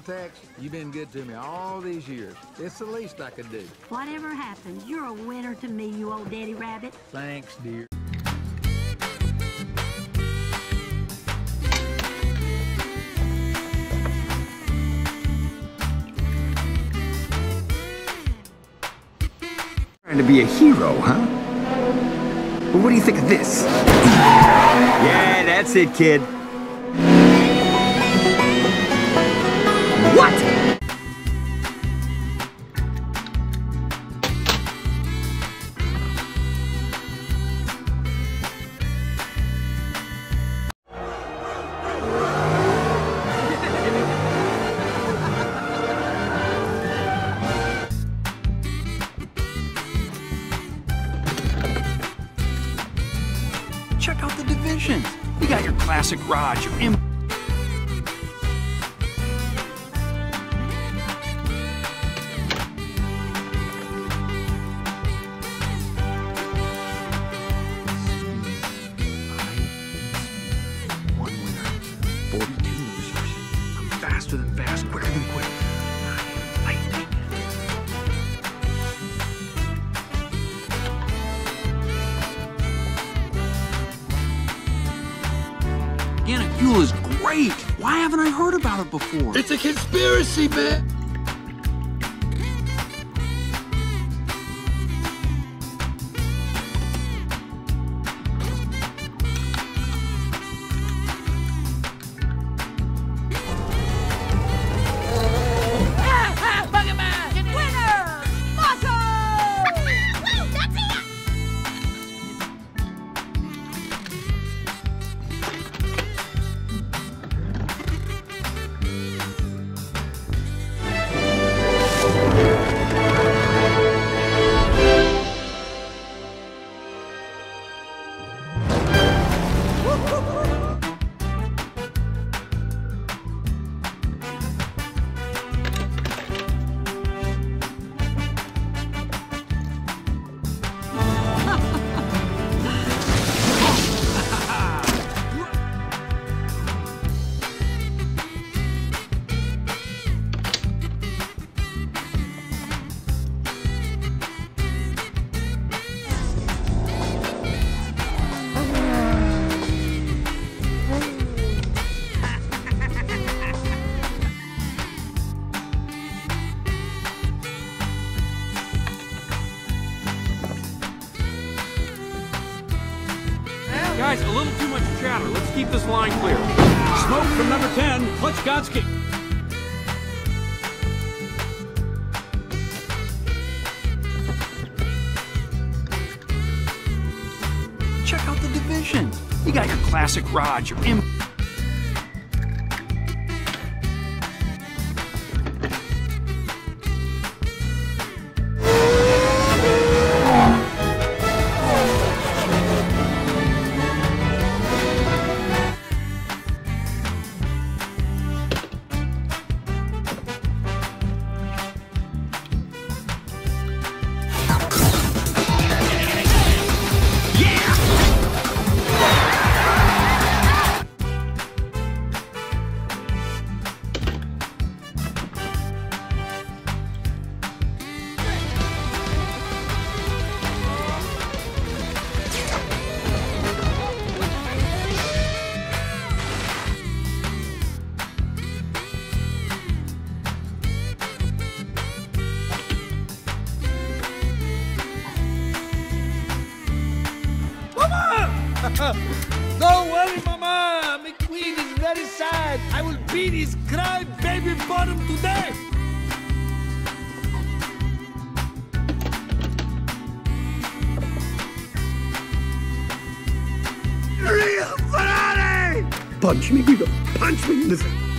Tex, you've been good to me all these years. It's the least I could do. Whatever happens, you're a winner to me, you old daddy rabbit. Thanks, dear. Trying to be a hero, huh? Well, what do you think of this? Yeah, that's it, kid. What? Check out the divisions. You got your classic Raj, your One winner, 42 losers. I'm faster than fast, quicker than quick. I am lightning. organic fuel is great. Why haven't I heard about it before? It's a conspiracy, man! Guys, a little too much chatter. Let's keep this line clear. Smoke from number 10, Klutchgotsky. Check out the divisions. You got your classic Raj, your Don't worry, Mama! McQueen is very sad. I will beat his cry baby bottom today! Real Ferrari! Punch me, Guido. Punch me. Listen.